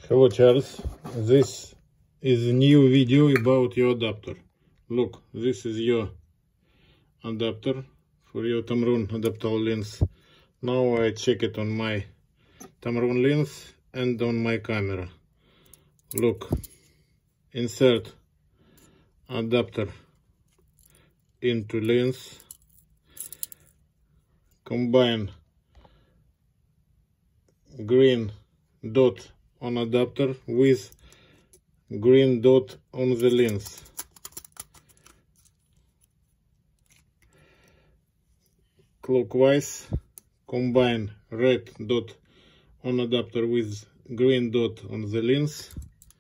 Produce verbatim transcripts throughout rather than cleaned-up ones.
Hello Charles, this is a new video about your adapter. Look, this is your adapter for your Tamron adaptable lens. Now I check it on my Tamron lens and on my camera. Look, insert adapter into lens, combine green dot on adapter with green dot on the lens. Clockwise, combine red dot on adapter with green dot on the lens.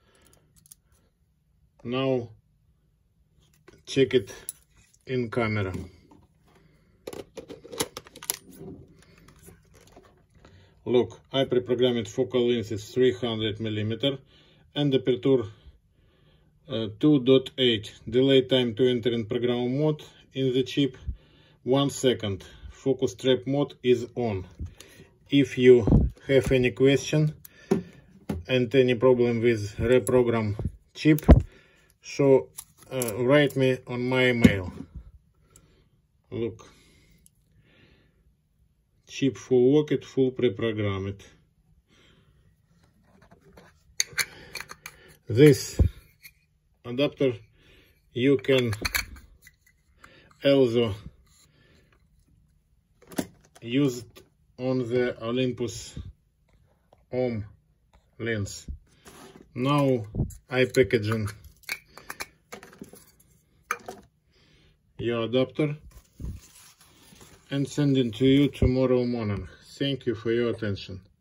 Now check it in camera. Look, I pre-programmed focal length is three hundred millimeter and aperture uh, two point eight. Delay time to enter in program mode in the chip one second. Focus trap mode is on. If you have any question and any problem with reprogram chip, so uh, write me on my email. Look. Chip full locked, full pre-programmed. This adapter you can also use it on the Olympus Om lens. Now I packaging your adapter and send it to you tomorrow morning. Thank you for your attention.